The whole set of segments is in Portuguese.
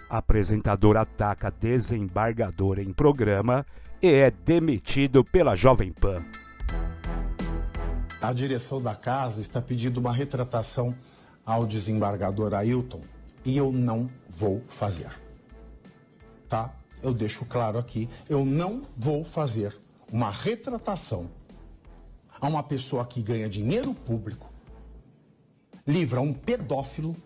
Apresentador ataca desembargador em programa e é demitido pela Jovem Pan. A direção da casa está pedindo uma retratação ao desembargador Ailton e eu não vou fazer. Tá? Eu deixo claro aqui, eu não vou fazer uma retratação a uma pessoa que ganha dinheiro público, livra um pedófilo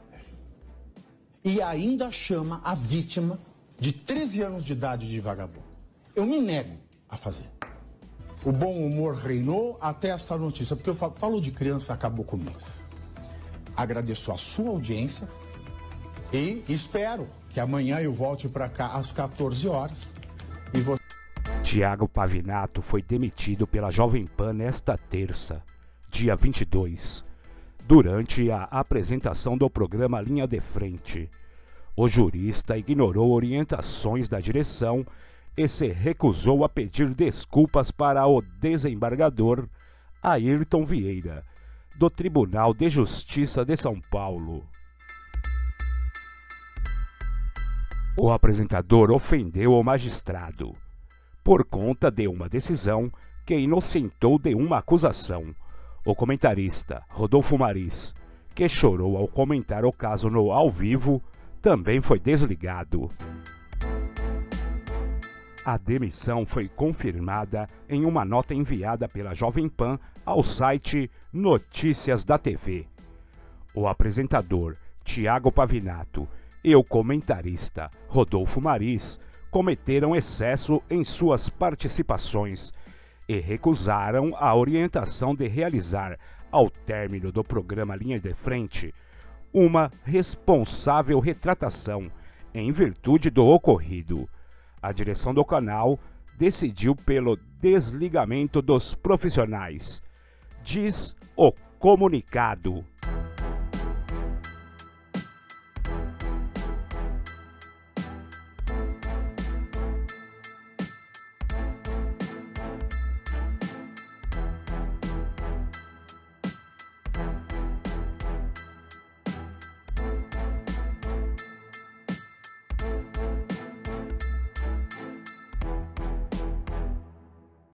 e ainda chama a vítima de 13 anos de idade de vagabundo. Eu me nego a fazer. O bom humor reinou até essa notícia, porque eu falo de criança, acabou comigo. Agradeço a sua audiência e espero que amanhã eu volte para cá às 14 horas. E você... Tiago Pavinato foi demitido pela Jovem Pan nesta terça, dia 22, durante a apresentação do programa Linha de Frente. O jurista ignorou orientações da direção e se recusou a pedir desculpas para o desembargador Ayrton Vieira, do Tribunal de Justiça de São Paulo. O apresentador ofendeu o magistrado por conta de uma decisão que inocentou de uma acusação. O comentarista Rodolfo Maris, que chorou ao comentar o caso no ao vivo, também foi desligado. A demissão foi confirmada em uma nota enviada pela Jovem Pan ao site Notícias da TV. O apresentador Tiago Pavinato e o comentarista Rodolfo Maris cometeram excesso em suas participações e recusaram a orientação de realizar, ao término do programa Linha de Frente, uma responsável retratação em virtude do ocorrido. A direção do canal decidiu pelo desligamento dos profissionais, diz o comunicado.